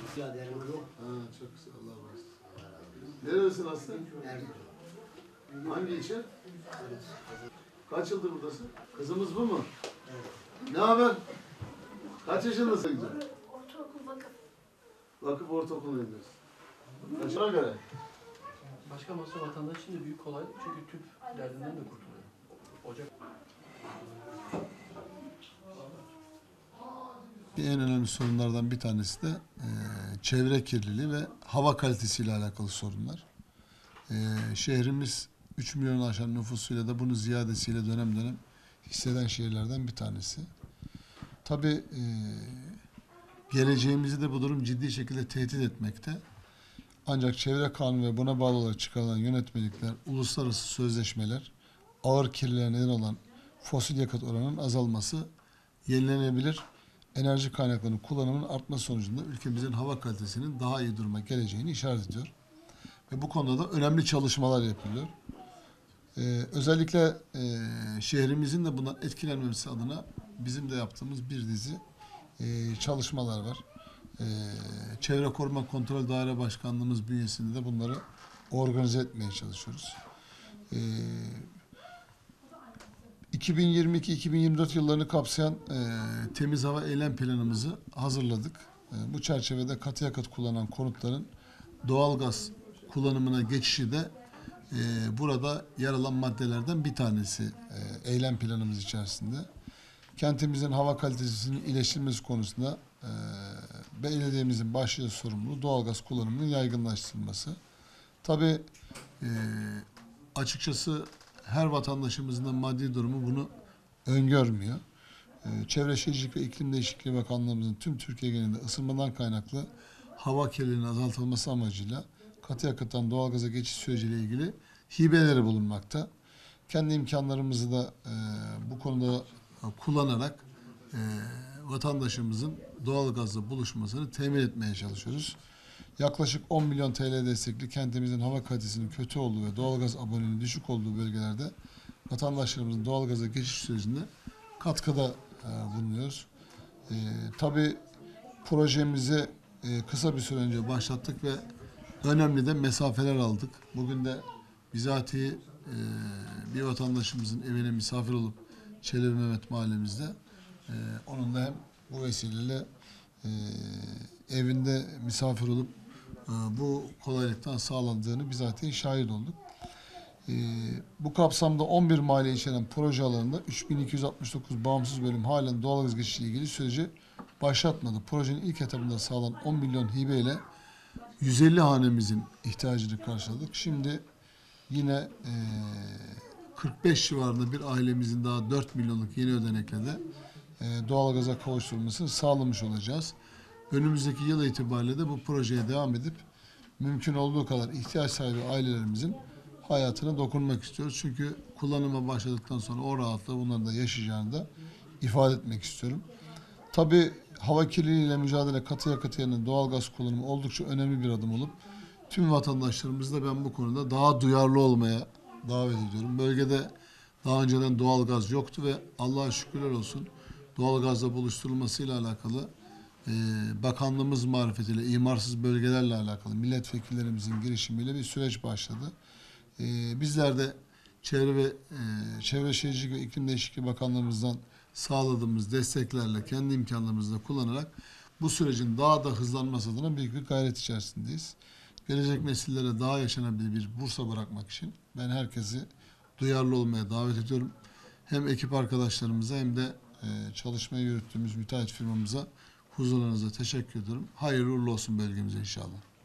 Ya derim yok. Ha, çok güzel. Allah razı olsun. Nerelisin aslında? Erzurum. Hangi ilçe? Evet. Kaç yıldır buradasın? Kızımız bu mu? Evet. Ne haber? Kaç yaşındasın güzel? Ortaokul vakıf. Vakıf ortaokuluna gidiyorsun. Kaçına göre? Başka masa vatandaş için de büyük kolaylık çünkü tüp derdinden de kurtuluyor. Ocak. En önemli sorunlardan bir tanesi de çevre kirliliği ve hava kalitesiyle alakalı sorunlar. Şehrimiz 3 milyonu aşan nüfusuyla da bunu ziyadesiyle dönem dönem hisseden şehirlerden bir tanesi. Tabii geleceğimizi de bu durum ciddi şekilde tehdit etmekte. Ancak çevre kanunu ve buna bağlı olarak çıkarılan yönetmelikler, uluslararası sözleşmeler, ağır kirliliğe neden olan fosil yakıt oranının azalması, yenilenebilir enerji kaynaklarının kullanımının artması sonucunda ülkemizin hava kalitesinin daha iyi duruma geleceğini işaret ediyor. Ve bu konuda da önemli çalışmalar yapılıyor. Özellikle şehrimizin de bundan etkilenmemesi adına bizim de yaptığımız bir dizi çalışmalar var. Çevre Koruma Kontrol Daire Başkanlığımız bünyesinde de bunları organize etmeye çalışıyoruz. 2022-2024 yıllarını kapsayan temiz hava eylem planımızı hazırladık. Bu çerçevede katı yakıt kullanan konutların doğalgaz kullanımına geçişi de burada yer alan maddelerden bir tanesi eylem planımız içerisinde. Kentimizin hava kalitesinin iyileştirilmesi konusunda belediyemizin başlıca sorumluluğu doğalgaz kullanımının yaygınlaştırılması. Tabii açıkçası her vatandaşımızın da maddi durumu bunu öngörmüyor. Çevre Şehircilik ve İklim Değişikliği Bakanlığımızın tüm Türkiye genelinde ısınmadan kaynaklı hava kirliliğinin azaltılması amacıyla katı yakıttan doğalgaza geçiş süreciyle ilgili hibeleri bulunmakta. Kendi imkanlarımızı da bu konuda kullanarak vatandaşımızın doğalgazla buluşmasını temin etmeye çalışıyoruz. Yaklaşık 10 milyon TL destekli kentimizin hava kalitesinin kötü olduğu ve doğalgaz aboneliğinin düşük olduğu bölgelerde vatandaşlarımızın doğalgaza geçiş sürecinde katkıda bulunuyoruz. Tabii projemizi kısa bir süre önce başlattık ve önemli de mesafeler aldık. Bugün de bizatihi bir vatandaşımızın evine misafir olup Çelebi Mehmet mahallemizde onun da hem bu vesileyle evinde misafir olup bu kolaylıktan sağlandığını bizatihi şahit olduk. Bu kapsamda 11 mahalle içeren proje alanında 3269 bağımsız bölüm halen doğalgaz geçişiyle ilgili süreci başlatmadı. Projenin ilk etabında sağlanan 10 milyon hibe ile 150 hanemizin ihtiyacını karşıladık. Şimdi yine 45 civarında bir ailemizin daha 4 milyonluk yeni ödenekle de doğalgaza kavuşturulmasını sağlamış olacağız. Önümüzdeki yıl itibariyle de bu projeye devam edip mümkün olduğu kadar ihtiyaç sahibi ailelerimizin hayatına dokunmak istiyoruz. Çünkü kullanıma başladıktan sonra o rahatlığı bunların da yaşayacağını da ifade etmek istiyorum. Tabii hava kirliliğiyle mücadele katı yakıt yerine doğalgaz kullanımı oldukça önemli bir adım olup tüm vatandaşlarımızı da ben bu konuda daha duyarlı olmaya davet ediyorum. Bölgede daha önceden doğalgaz yoktu ve Allah'a şükürler olsun doğalgazla buluşturulmasıyla alakalı bakanlığımız marifetiyle imarsız bölgelerle alakalı milletvekillerimizin girişimiyle bir süreç başladı. Bizler de Çevre Şehircilik ve İklim Değişikliği Bakanlığımızdan sağladığımız desteklerle kendi imkanlarımızla kullanarak bu sürecin daha da hızlanması adına büyük bir gayret içerisindeyiz. Gelecek nesillere daha yaşanabilir bir Bursa bırakmak için ben herkesi duyarlı olmaya davet ediyorum. Hem ekip arkadaşlarımıza hem de çalışmayı yürüttüğümüz müteahhit firmamıza huzurlarınıza teşekkür ediyorum. Hayırlı uğurlu olsun bölgemize inşallah.